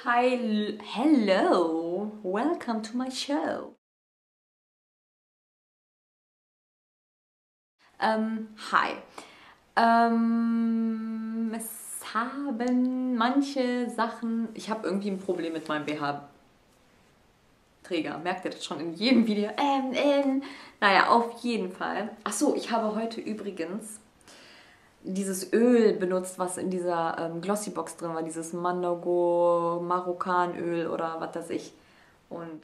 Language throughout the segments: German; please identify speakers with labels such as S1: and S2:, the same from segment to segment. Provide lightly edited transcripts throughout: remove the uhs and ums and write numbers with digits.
S1: Hi, hello, welcome to my show. Hi. Es haben manche Sachen. Ich habe irgendwie ein Problem mit meinem BH-Träger. Merkt ihr das schon in jedem Video? Naja, auf jeden Fall. Achso, ich habe heute übrigens dieses Öl benutzt, was in dieser Glossybox drin war. Dieses Mandogo Marokkanöl oder was weiß ich. Und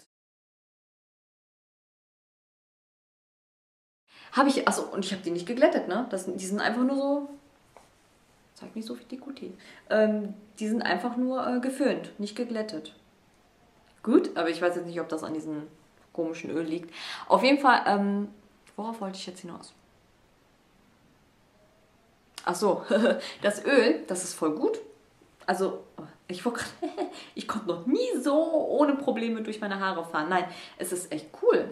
S1: habe ich, achso, und ich habe die nicht geglättet, ne? Die sind einfach nur so. Zeigt nicht so viel Dekolleté. Die sind einfach nur geföhnt, nicht geglättet. Gut, aber ich weiß jetzt nicht, ob das an diesem komischen Öl liegt. Auf jeden Fall, worauf wollte ich jetzt hinaus? Ach so, das Öl, das ist voll gut. Also, ich konnte noch nie so ohne Probleme durch meine Haare fahren. Nein, es ist echt cool.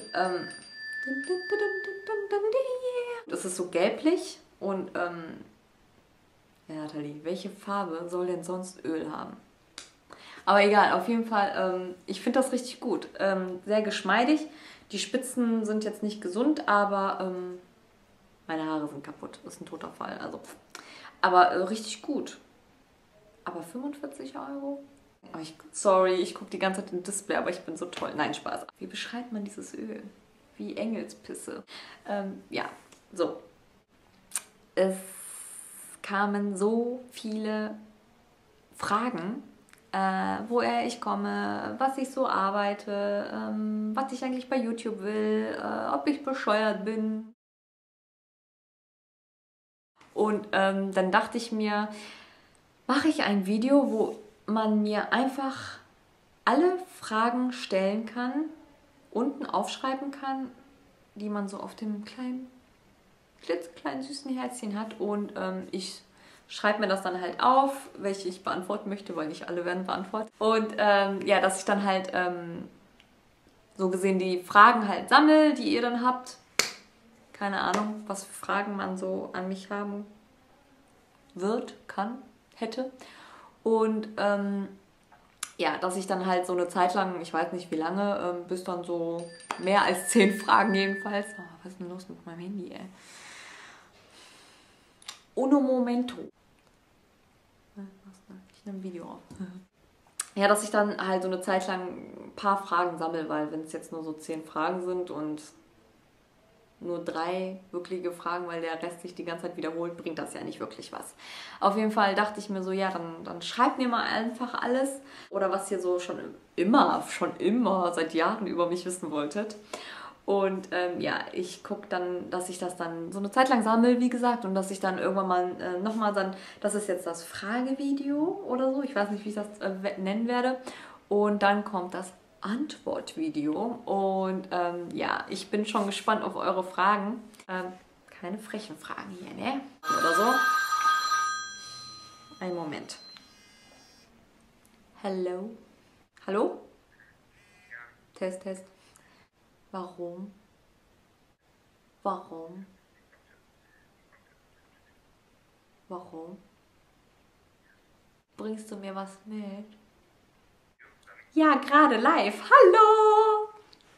S1: Das ist so gelblich und, ja, Nathalie, welche Farbe soll denn sonst Öl haben? Aber egal, auf jeden Fall, ich finde das richtig gut. Sehr geschmeidig. Die Spitzen sind jetzt nicht gesund, aber meine Haare sind kaputt. Das ist ein toter Fall. Also, aber richtig gut. Aber 45 Euro? Oh, sorry, ich gucke die ganze Zeit im Display, aber ich bin so toll. Nein, Spaß. Wie beschreibt man dieses Öl? Wie Engelspisse. Ja, so. Es kamen so viele Fragen, woher ich komme, was ich so arbeite, was ich eigentlich bei YouTube will, ob ich bescheuert bin. Und dann dachte ich mir, mache ich ein Video, wo man mir einfach alle Fragen stellen kann, unten aufschreiben kann, die man so auf dem kleinen, klitzekleinen süßen Herzchen hat. Und ich schreibe mir das dann halt auf, welche ich beantworten möchte, weil nicht alle werden beantwortet. Und ja, dass ich dann halt so gesehen die Fragen halt sammle, die ihr dann habt. Keine Ahnung, was für Fragen man so an mich haben wird, kann, hätte. Und ja, dass ich dann halt so eine Zeit lang, ich weiß nicht wie lange, bis dann so mehr als 10 Fragen jedenfalls. Oh, was ist denn los mit meinem Handy, ey? Uno momento. Ich nehme ein Video auf. Ja, dass ich dann halt so eine Zeit lang ein paar Fragen sammle, weil wenn es jetzt nur so 10 Fragen sind und nur 3 wirkliche Fragen, weil der Rest sich die ganze Zeit wiederholt, bringt das ja nicht wirklich was. Auf jeden Fall dachte ich mir so, ja, dann schreibt mir mal einfach alles oder was ihr so schon immer, seit Jahren über mich wissen wolltet. Und ja, ich gucke dann, dass ich das dann so eine Zeit lang sammle, wie gesagt, und dass ich dann irgendwann mal nochmal dann, das ist jetzt das Fragevideo oder so, ich weiß nicht, wie ich das nennen werde. Und dann kommt das Antwortvideo. Und ja, ich bin schon gespannt auf eure Fragen. Keine frechen Fragen hier, ne? Oder so. Einen Moment. Hello? Hallo? Test, Test. Warum? Warum? Warum? Bringst du mir was mit? Ja, gerade live. Hallo!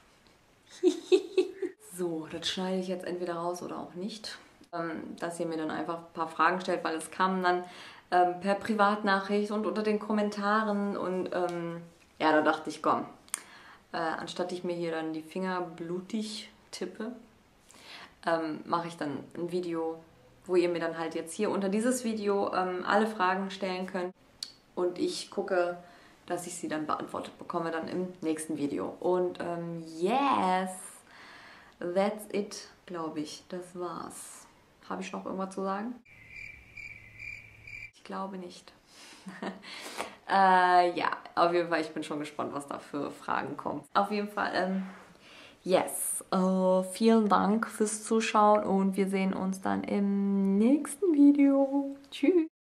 S1: So, das schneide ich jetzt entweder raus oder auch nicht. Dass ihr mir dann einfach ein paar Fragen stellt, weil es kamen dann per Privatnachricht und unter den Kommentaren. Und ja, da dachte ich, komm, anstatt ich mir hier dann die Finger blutig tippe, mache ich dann ein Video, wo ihr mir dann halt jetzt hier unter dieses Video alle Fragen stellen könnt. Und ich gucke, dass ich sie dann beantwortet bekomme, dann im nächsten Video. Und yes, that's it, glaube ich. Das war's. Habe ich noch irgendwas zu sagen? Ich glaube nicht. Ja, auf jeden Fall, ich bin schon gespannt, was da für Fragen kommen. Auf jeden Fall, yes. Vielen Dank fürs Zuschauen und wir sehen uns dann im nächsten Video. Tschüss.